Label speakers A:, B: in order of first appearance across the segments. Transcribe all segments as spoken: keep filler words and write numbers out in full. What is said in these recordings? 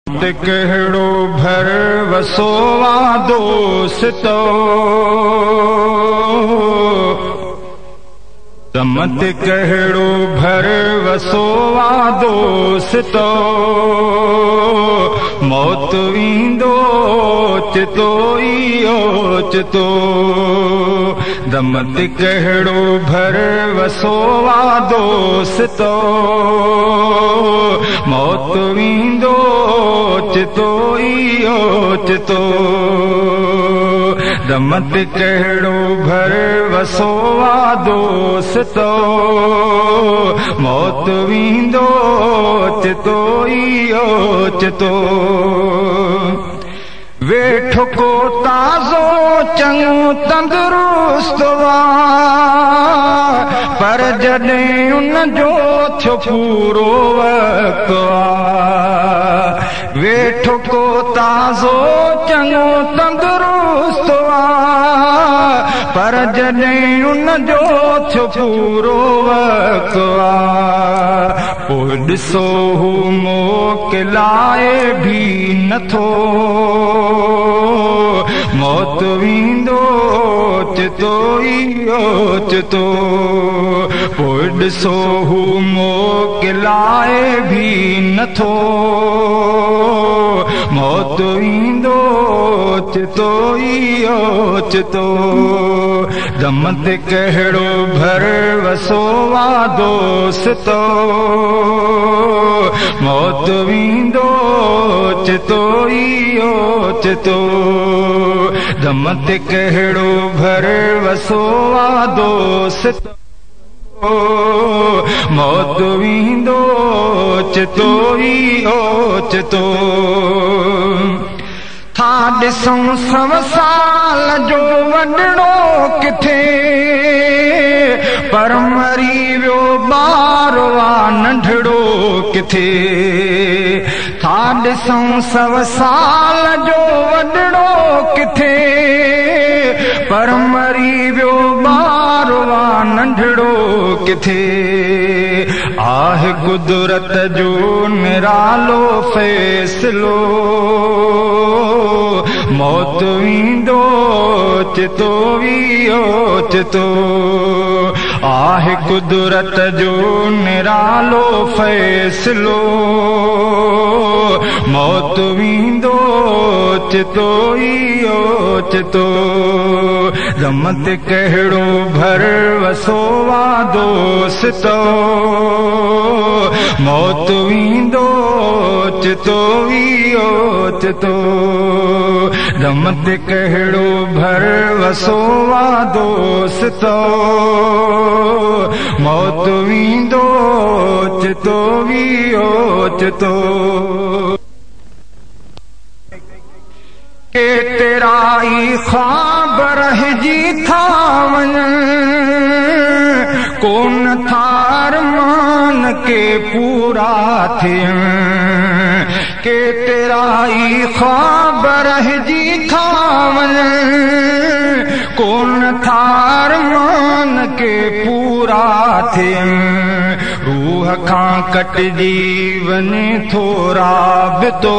A: मत कहिड़ो भर वसोवा दोस्तो मत कहिड़ो भर वसोवा दोस्तो मौत वींदो चितो इहो चितो दमत कहिड़ो भर वसोवा दोस्तो मौत वींदो चितो इहो चितो दमत कहिड़ो भर वसोवा दोस्तो मौत वींदो चितो इहो चितो वेठो को ताज़ो चङो तंदुरुस्त पर जॾहिं उन जो थियो पूरो वक़्तु वेठो को ताज़ो चङो तंदुरुस्त पर जॾहिं उन जो थियो पूरो वक़्तु पोइ ॾिसो हू मोकिलाए भी नथो मौत वींदो चितो इहो चितो पोइ ॾिसो हू मोकिलाए भी नथो मौत वींदो चितो इहो चितो दमत कहिड़ो भर वसोवा दोस्तो मौत वींदो चितो इहो चितो दमत कहिड़ो भर वसोवा दोस्तो मौत वींदो चितो इहो चितो था ॾिसूं सव साल जो वॾड़ो किथे पर मरी वियो ॿार वा नंढड़ो किथे था ॾिसूं सव साल जो वॾड़ो किथे पर मरी वियो ॿार वा नंढड़ो किथे आहे कुदरत जो निरालो फ़ैसिलो मौत वींदो चितो इहो चितो आहे कुदरत जो निरालो फ़ैसिलो मौत वींदो चितो इहो चितो दमत कहिड़ो भर वसोवा दोस्तो मौत वींदो चितो इहो चितो दमत कहिड़ो भर वसोवा दोस्तो मौत वींदो चितो इहो चितो के तेरा ई ख्वाब रहिजी था वञनि कोन था अरमान के पूरा थियनि के तेरा ई ख्वाब रहिजी था वञनि कोन था अरमान के पूरा थियनि रूह खां कटजी वञे थोरा बि तो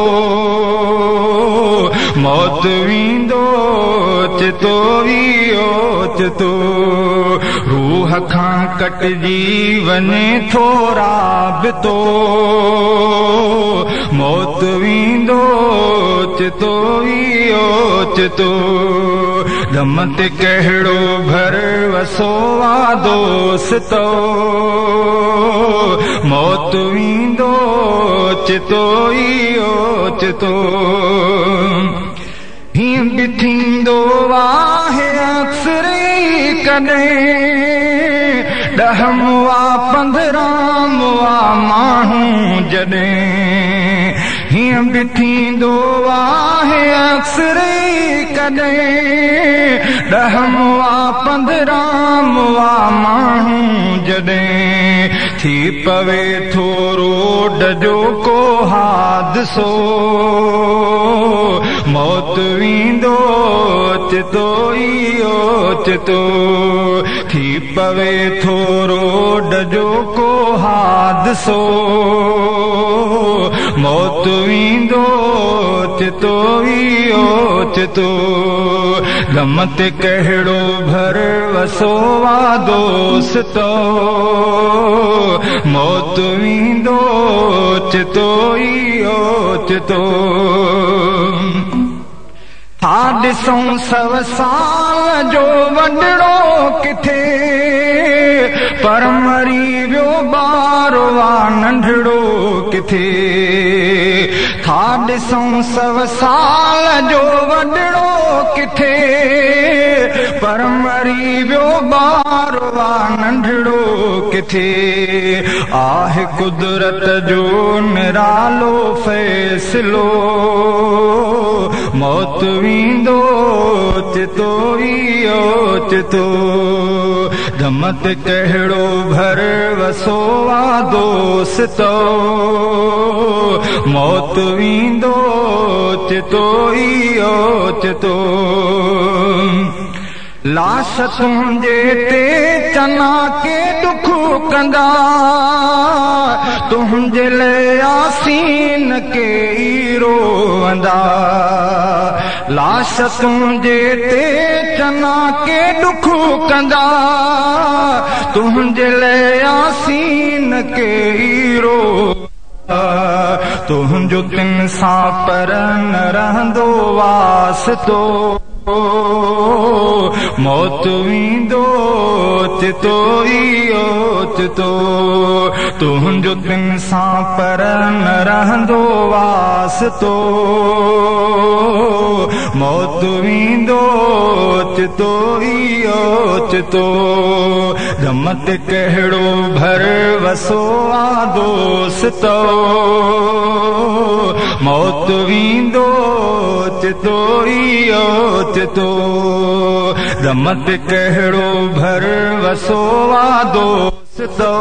A: मौत वींदो चितो इहो चितो रूह खां कटजी वञे थोरा बि तो मौत वींदो चितो इहो चितो दमत कहिड़ो भर वसोवा दोस्तो मौत वींदो चितो इहो चितो हीअं बि थींदो आहे अक्सर कॾहिं ॾह मुआ पंद्रहं मुआ माण्हू जॾहिं हीअं बि थींदो आहे अक्सर कॾहिं ॾह मुआ पंद्रहं मुआ माण्हू जॾहिं थी पवे थोरो ॾजो को हादिसो मौत वींदो चितो इहो चितो थी पवे थोरो ॾजो को हादिसो मौत वींदो चितो इहो चितो गम ते कहिड़ो भर वसो दोस्तो मौत वींदो चितो इहो चितो था ॾिसूं सव साल जो वॾड़ो किथे पर मरी वियो ॿारो वा नंढड़ो किथे था ॾिसूं सव साल जो वॾड़ो किथे पर मरी वियो ॿारो वा नंढड़ो किथे आहे कुदरत जो निरालो फ़ैसिलो मौत वींदो चितो इहो चितो दम ते कहिड़ो भर वसो आहे दोस्तो मौत वींदो चितो इहो चितो लाश तुंहिंजे ते चना के दुख कंदा तुंहिंजे लाइ आसीन के ई रोवंदा लाश तुंहिंजे ते चना के दुख कंदा तुंहिंजे लाइ आसीन के ई रोवंदा तुंहिंजो तिन सां पर न रहंदो वास्तो मौत वींदो चितो इहो चितो तुंहिंजो तिन सां पर न रहंदो वास्तो मौत वींदो चितो इहो चितो गम ते कहिड़ो भर वसो आहे दोस्तो मौत वींदो चितो इहो चितो गम ते कहिड़ो भर वसो आहे दोस्तो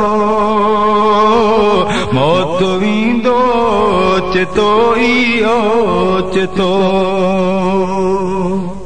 A: मौत वींदो चितो इहो चितो